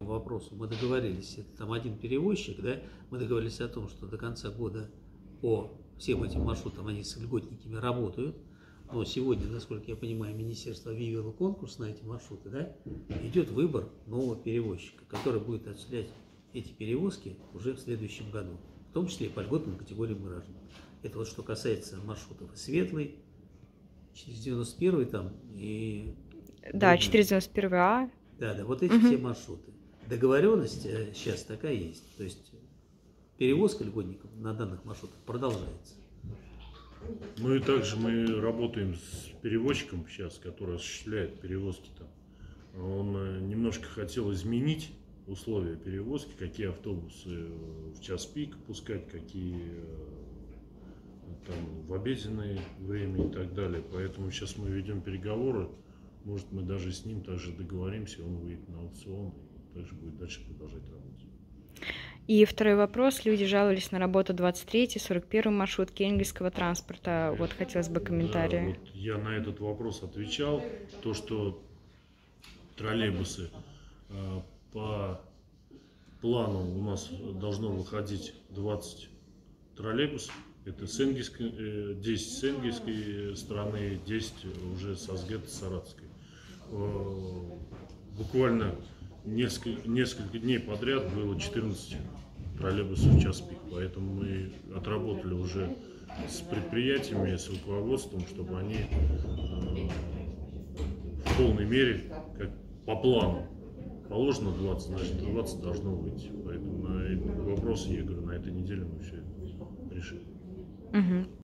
вопросу мы договорились, это там один перевозчик, да, мы договорились о том, что до конца года по всем этим маршрутам они с льготниками работают. Но сегодня, насколько я понимаю, министерство объявило конкурс на эти маршруты, да, идет выбор нового перевозчика, который будет осуществлять эти перевозки уже в следующем году, в том числе и по льготным категориям граждан. Это вот что касается маршрутов Светлый, 491 там и... Да, 491А. Да, вот эти все маршруты. Договоренность сейчас такая есть, то есть перевозка льготников на данных маршрутах продолжается. Ну и также мы работаем с перевозчиком сейчас, который осуществляет перевозки там. Он немножко хотел изменить условия перевозки, какие автобусы в час пик пускать, какие там в обеденное время и так далее. Поэтому сейчас мы ведем переговоры. Может, мы даже с ним также договоримся, он выйдет на аукцион и также будет дальше продолжать работать. И второй вопрос. Люди жаловались на работу 23-й, 41-й маршрутки Энгельсского транспорта. Вот хотелось бы комментария. Да, вот я на этот вопрос отвечал. То, что троллейбусы по плану у нас должно выходить 20 троллейбусов. Это с Энгельской, 10 с Энгельской стороны, 10 уже с Азгета, Саратовской. Буквально несколько дней подряд было 14 троллейбусов в час пик. Поэтому мы отработали уже с предприятиями, с руководством, чтобы они в полной мере, как по плану, положено 20, значит 20 должно выйти. Поэтому на этот вопрос, я говорю, на этой неделе мы все это решим.